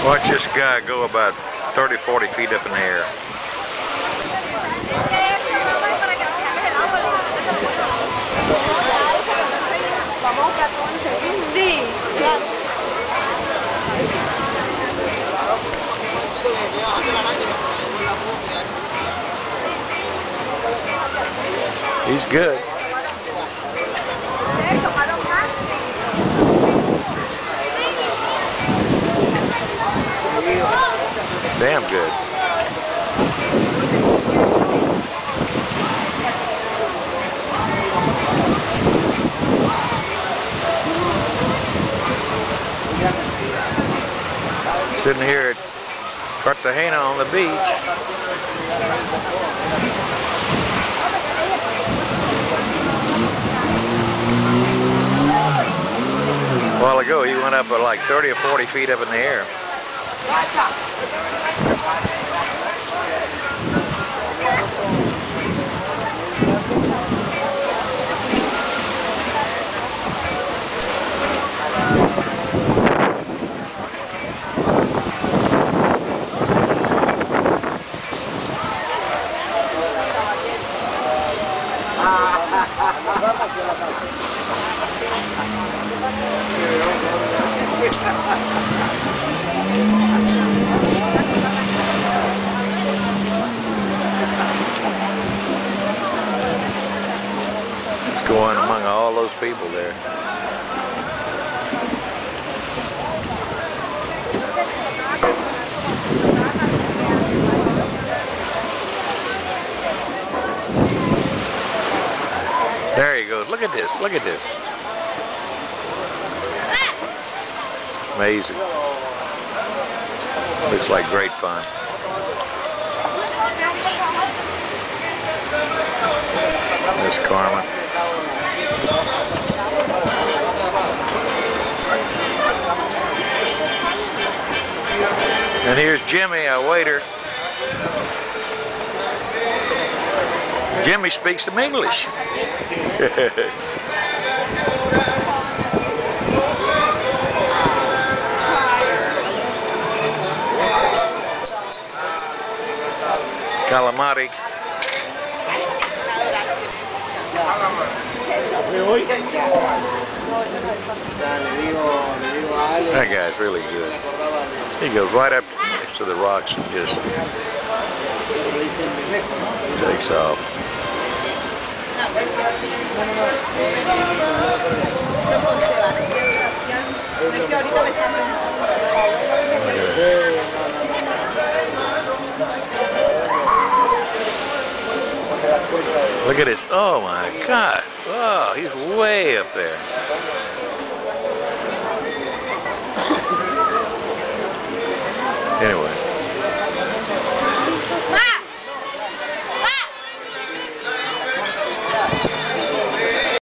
Watch this guy go about 30, 40 feet up in the air. He's good. Damn good. Sitting here at Cartagena on the beach. A while ago, he went up at like 30 or 40 feet up in the air. It's going among all those people there. There he goes. Look at this. Look at this. Amazing. Looks like great fun. There's Carmen. And here's Jimmy, a waiter. Jimmy speaks some English. Calamari. That guy's really good. He goes right up next to the rocks and just takes off. Look at this. Oh my God. Oh, he's way up there.